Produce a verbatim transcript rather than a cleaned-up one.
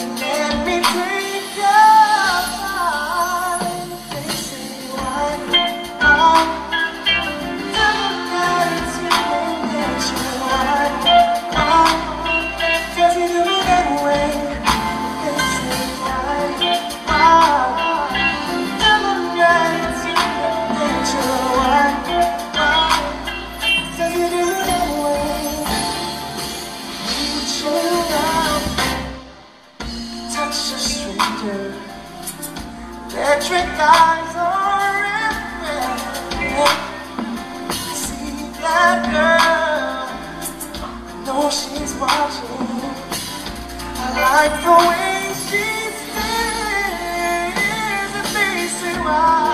Let me take your time. They say why I'm never got into nature. Why why does it do that way? They say why why never got into nature. Why why does it do that way? Reaching out, touch a stranger. Electric eyes are everywhere. See that girl, I know she's watching. I like the way she stares and faces wide.